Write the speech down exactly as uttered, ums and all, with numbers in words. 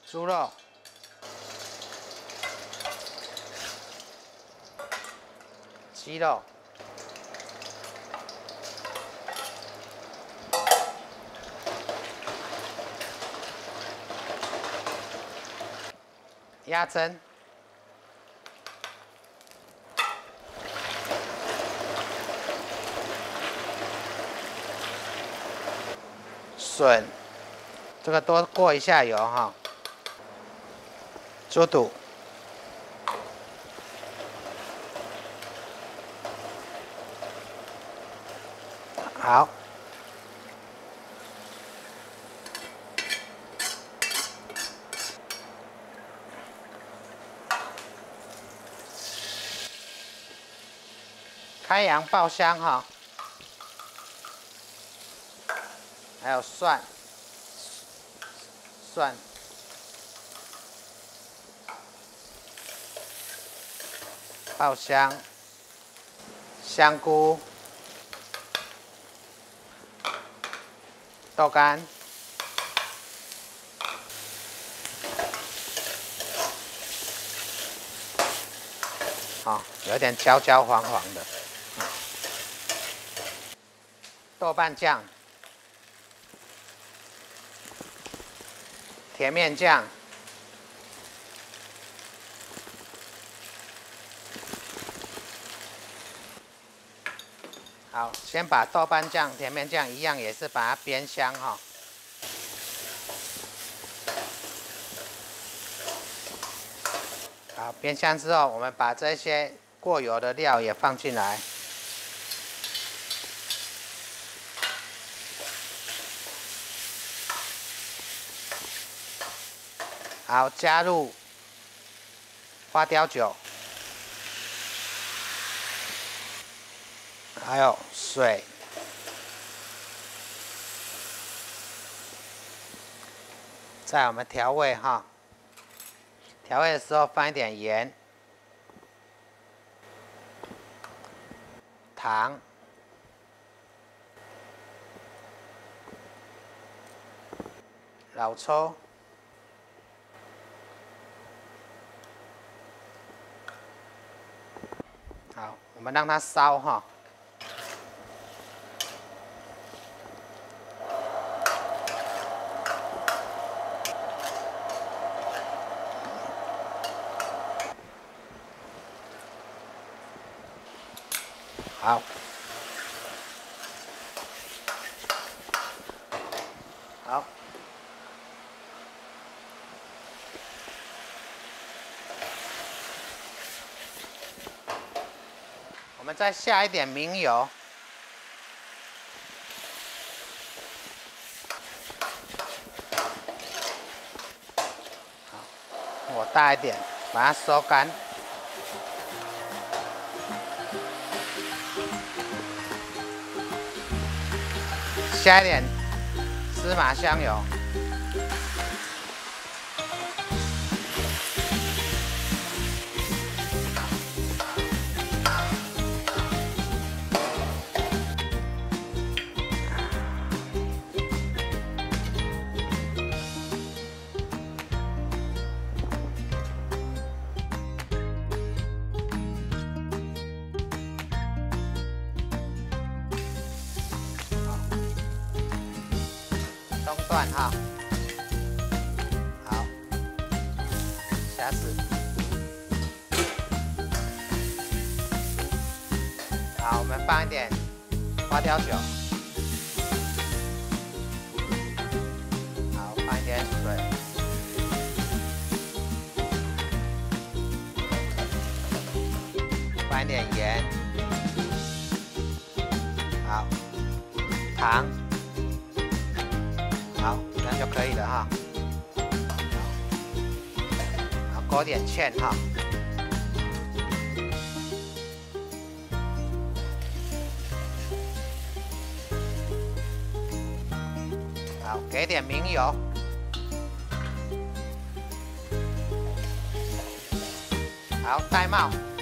猪肉、鸡肉、鸭胗、笋，这个多过一下油哈。猪肚。 好，开阳爆香哈，还有蒜，蒜，爆香，香菇。 豆干，好，有点焦焦黄黄的。豆瓣酱、甜面酱、好，先把豆瓣酱、甜面酱一样，也是把它煸香哈。好，煸香之后，我们把这些过油的料也放进来。好，加入花雕酒。 还有水，在我们调味哈，调味的时候放一点盐、糖、老抽、好，我们让它烧哈。 好，好，我们再下一点明油，好，火大一点，把它收干。 加一点芝麻香油，中段哈，好，虾子，好，我们放一点花雕酒，好，放一点水，放一点盐，好，糖。 好，这样就可以了哈。好，勾点芡哈。好，给点明油。好，盖帽。